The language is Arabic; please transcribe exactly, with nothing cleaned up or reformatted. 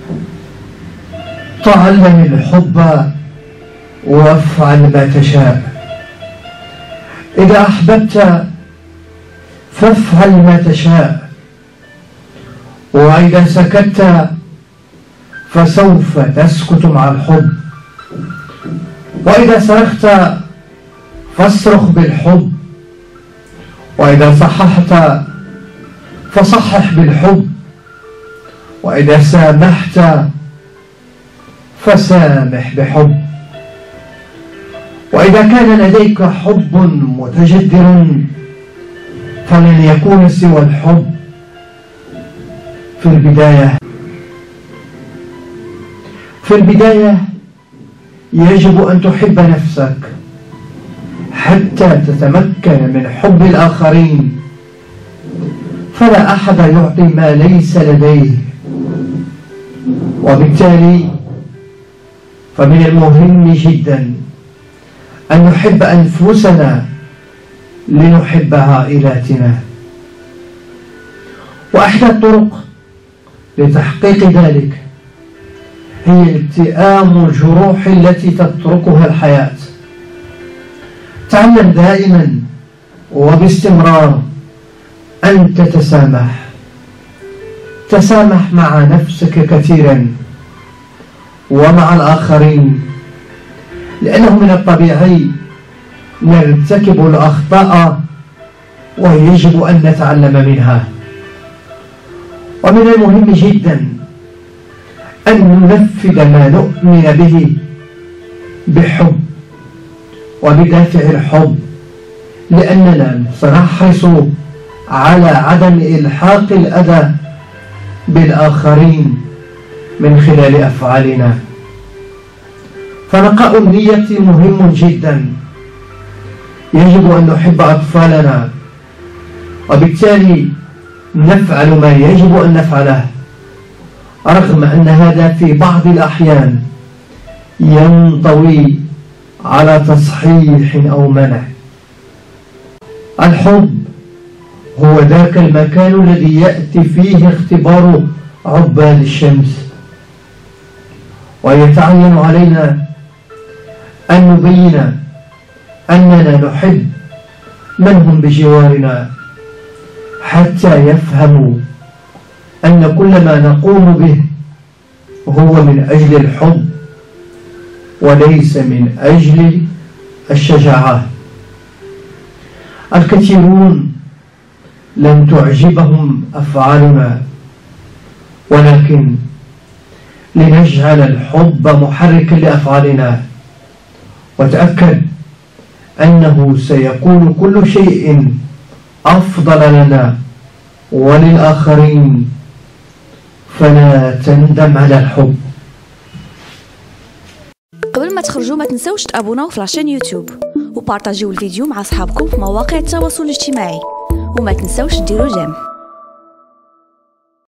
تعلم الحب وافعل ما تشاء. إذا أحببت فافعل ما تشاء، وإذا سكت فسوف تسكت مع الحب، وإذا صرخت فاصرخ بالحب، وإذا صححت فصحح بالحب، وإذا سامحت فسامح بحب. وإذا كان لديك حب متجدر فلن يكون سوى الحب. في البداية في البداية يجب أن تحب نفسك حتى تتمكن من حب الآخرين، فلا أحد يعطي ما ليس لديه، وبالتالي فمن المهم جدا أن نحب أنفسنا لنحب عائلاتنا. وأحدى الطرق لتحقيق ذلك هي التئام الجروح التي تتركها الحياة. تعلم دائما وباستمرار أن تتسامح. تسامح مع نفسك كثيرا ومع الآخرين، لأنه من الطبيعي نرتكب الأخطاء ويجب أن نتعلم منها. ومن المهم جدا أن ننفذ ما نؤمن به بحب وبدافع الحب، لأننا سنحرص على عدم إلحاق الأذى بالآخرين من خلال أفعالنا. فنقاء النية مهم جدا. يجب أن نحب أطفالنا، وبالتالي نفعل ما يجب أن نفعله، رغم أن هذا في بعض الأحيان ينطوي على تصحيح أو منع. الحب هو ذاك المكان الذي يأتي فيه اختبار عباد الشمس، ويتعين علينا أن نبين أننا نحب من هم بجوارنا، حتى يفهموا أن كل ما نقوم به هو من أجل الحب وليس من أجل الشجاعة. الكثيرون لن تعجبهم أفعالنا، ولكن لنجعل الحب محركا لأفعالنا، وتأكد أنه سيكون كل شيء أفضل لنا وللآخرين، فلا تندم على الحب. قبل ما تخرجوا ما تنسوش تابوناو في لاشين يوتيوب وبارطاجيو الفيديو مع أصحابكم في مواقع التواصل الاجتماعي، وما تنسوش ديروا جيم.